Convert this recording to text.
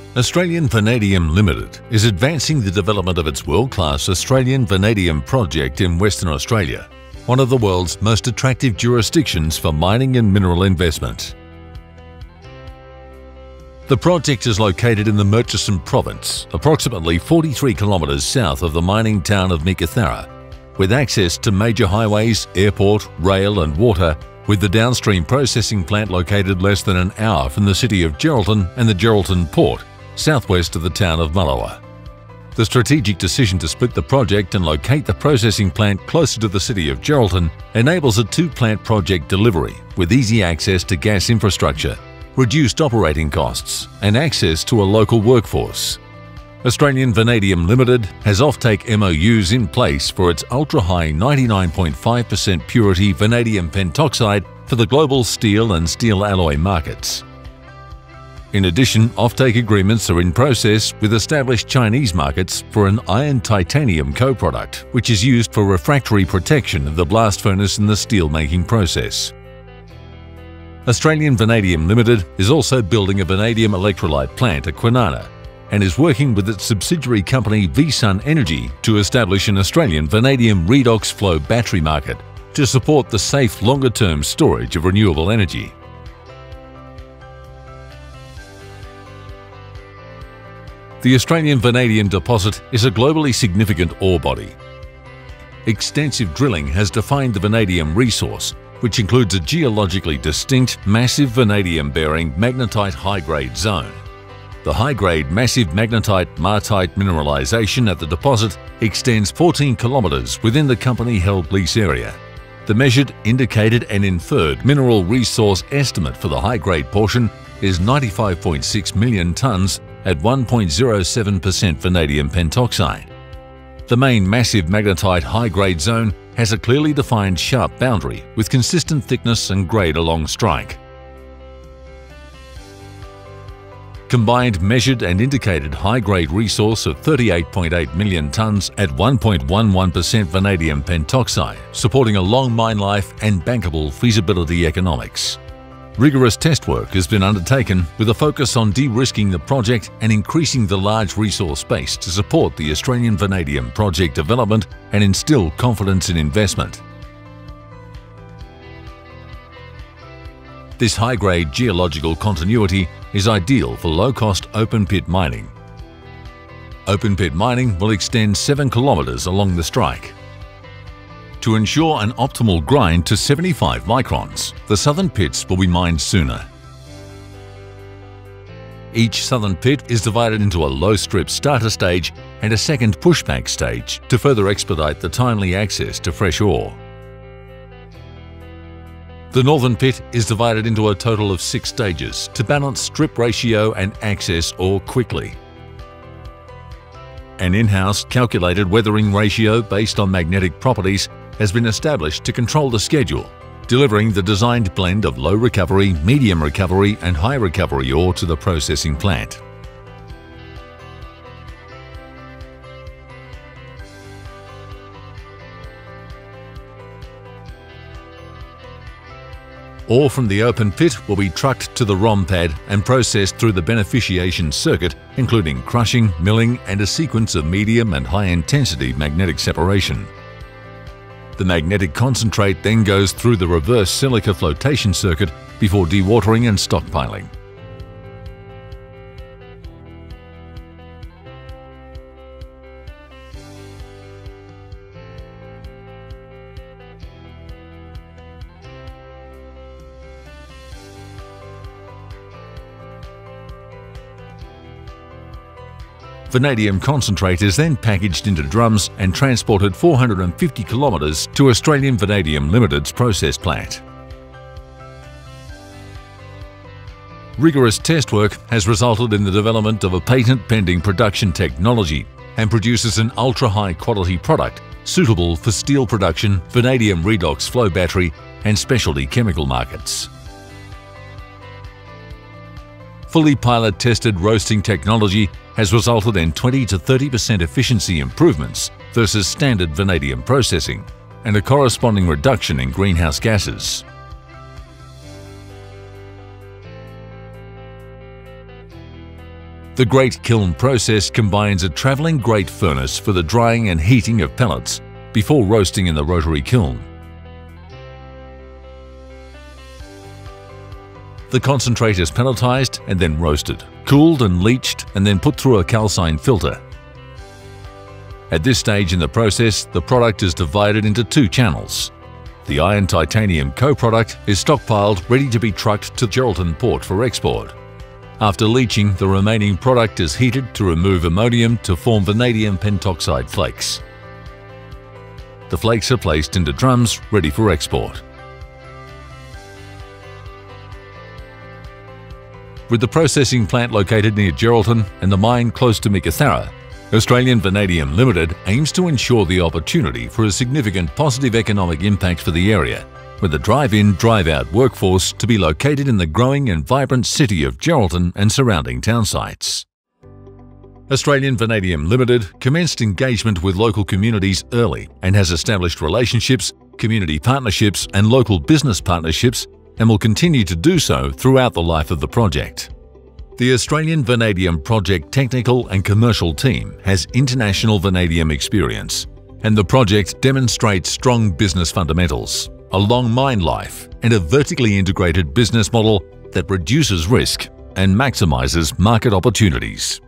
Australian Vanadium Limited is advancing the development of its world-class Australian Vanadium Project in Western Australia, one of the world's most attractive jurisdictions for mining and mineral investment. The project is located in the Murchison province, approximately 43 kilometres south of the mining town of Meekatharra, with access to major highways, airport, rail and water, with the Downstream processing plant located less than an hour from the city of Geraldton and the Geraldton port, southwest of the town of Mullewa. The strategic decision to split the project and locate the processing plant closer to the city of Geraldton enables a two-plant project delivery with easy access to gas infrastructure, reduced operating costs and access to a local workforce. Australian Vanadium Limited has offtake MOUs in place for its ultra-high 99.5% purity vanadium pentoxide for the global steel and steel alloy markets. In addition, offtake agreements are in process with established Chinese markets for an iron titanium coproduct, which is used for refractory protection of the blast furnace in the steel-making process. Australian Vanadium Limited is also building a vanadium electrolyte plant at Kwinana and is working with its subsidiary company VSun Energy to establish an Australian vanadium redox flow battery market to support the safe longer-term storage of renewable energy. The Australian vanadium deposit is a globally significant ore body. Extensive drilling has defined the vanadium resource, which includes a geologically distinct, massive vanadium-bearing magnetite high-grade zone. The high-grade massive magnetite-martite mineralisation at the deposit extends 14 kilometres within the company-held lease area. The measured, indicated and inferred mineral resource estimate for the high-grade portion is 95.6 million tonnes at 1.07% vanadium pentoxide. The main massive magnetite high-grade zone has a clearly defined sharp boundary with consistent thickness and grade along strike. Combined measured and indicated high-grade resource of 38.8 million tonnes at 1.11% vanadium pentoxide, supporting a long mine life and bankable feasibility economics. Rigorous test work has been undertaken with a focus on de-risking the project and increasing the large resource base to support the Australian Vanadium Project development and instill confidence in investment. This high-grade geological continuity is ideal for low-cost open-pit mining. Open-pit mining will extend 7 kilometres along the strike. To ensure an optimal grind to 75 microns, the southern pits will be mined sooner. Each southern pit is divided into a low-strip starter stage and a second pushback stage to further expedite the timely access to fresh ore. The northern pit is divided into a total of 6 stages to balance strip ratio and access ore quickly. An in-house calculated weathering ratio based on magnetic properties has been established to control the schedule, delivering the designed blend of low recovery, medium recovery and high recovery ore to the processing plant. Ore from the open pit will be trucked to the ROM pad and processed through the beneficiation circuit, including crushing, milling and a sequence of medium and high-intensity magnetic separation. The magnetic concentrate then goes through the reverse silica flotation circuit before dewatering and stockpiling. Vanadium concentrate is then packaged into drums and transported 450 kilometres to Australian Vanadium Limited's process plant. Rigorous test work has resulted in the development of a patent-pending production technology and produces an ultra-high quality product suitable for steel production, vanadium redox flow battery and specialty chemical markets. Fully pilot-tested roasting technology has resulted in 20 to 30% efficiency improvements versus standard vanadium processing and a corresponding reduction in greenhouse gases. The grate kiln process combines a travelling grate furnace for the drying and heating of pellets before roasting in the rotary kiln. The concentrate is pelletized and then roasted, cooled and leached, and then put through a calcine filter. At this stage in the process, the product is divided into two channels. The iron titanium coproduct is stockpiled ready to be trucked to Geraldton port for export. After leaching, the remaining product is heated to remove ammonium to form vanadium pentoxide flakes. The flakes are placed into drums ready for export. With the processing plant located near Geraldton and the mine close to Meekatharra, Australian Vanadium Limited aims to ensure the opportunity for a significant positive economic impact for the area, with the drive-in, drive-out workforce to be located in the growing and vibrant city of Geraldton and surrounding town sites. Australian Vanadium Limited commenced engagement with local communities early and has established relationships, community partnerships and local business partnerships, and will continue to do so throughout the life of the project. The Australian Vanadium Project technical and commercial team has international vanadium experience, and the project demonstrates strong business fundamentals, a long mine life, and a vertically integrated business model that reduces risk and maximises market opportunities.